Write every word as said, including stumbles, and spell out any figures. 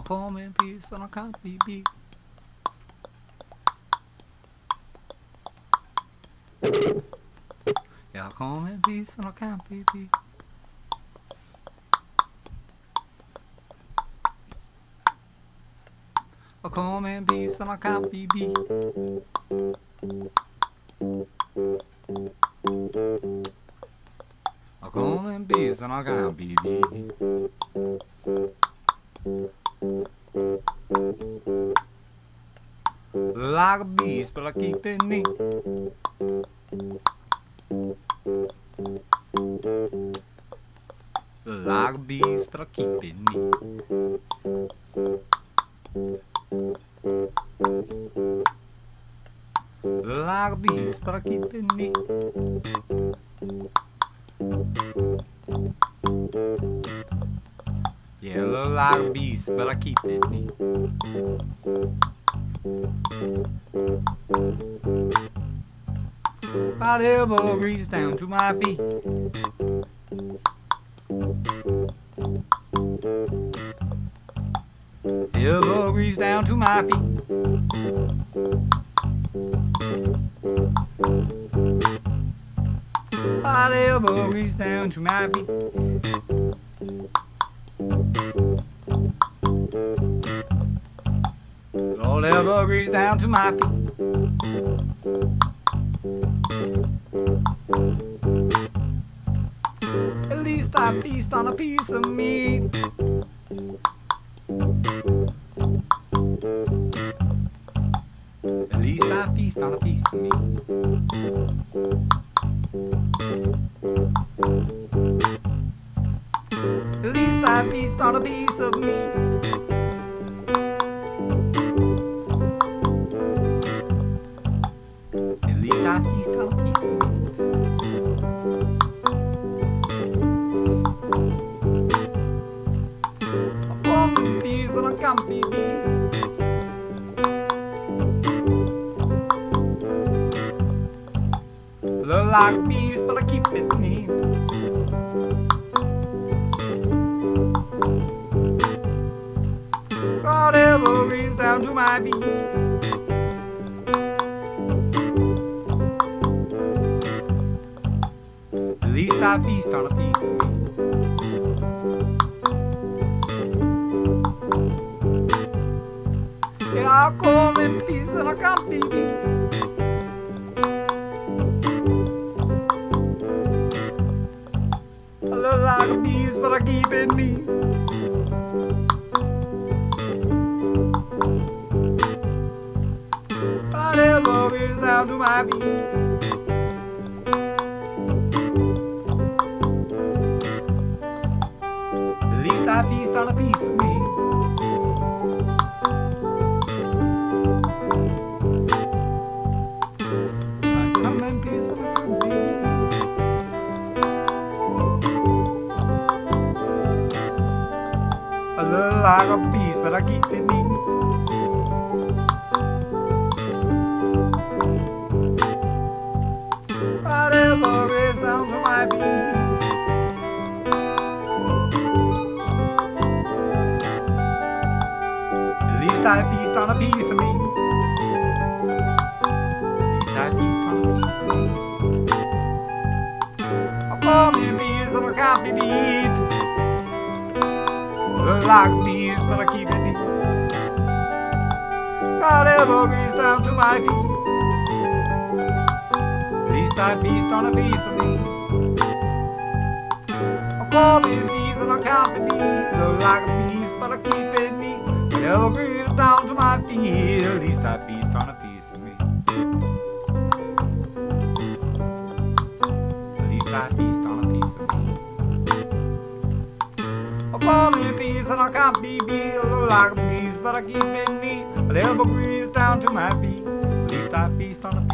come in peace and I can't be beat. Yeah, I come in peace and I can't be beat. I come in peace and I can't be beat. I come in peace and I can't be beat. Like a beast, but I keep it neat. Like a beast, but I keep it neat. Like a beast, but I keep it neat. Yeah, look like a beast, but I keep it neat. About elbow grease down to my feet. Elbow grease down to my feet. About elbow grease down to my feet. All elbow grease down to my feet. At least I feast on a piece of meat. At least I feast on a piece of meat. At least I feast on a piece of meat. At least I feast on a piece of meat. I want bees and I can't be beat. Look like bees, but I keep it neat. Got elbow grease down to my feet. At least I feast on a piece of meat. Yeah, I'll come in peace and I can't be beat. I look like a beast, but I keep it neat. Got elbow grease down to my feet. At least I feast on a piece of meat. I come in peace and I can't be beat. I look like a beast, but I keep it neat. Got elbow grease down to my feet. At least I feast on a piece of meat. At least I feast on a piece of meat. I call me a beast and I can't be beat. Look like a beast, but I keep it neat. Got elbow grease down to my feet. At least I feast on a piece of meat. I call me a beast and I can't be beat. Look like a beast, but I keep it neat. Got elbow grease down to my feet. At least I feast on a piece of meat. At least I feast on a piece of meat. I call me a beast and I can't be beat. I look like a beast, but I keep it neat. Got elbow grease down to my feet. At least I feast on a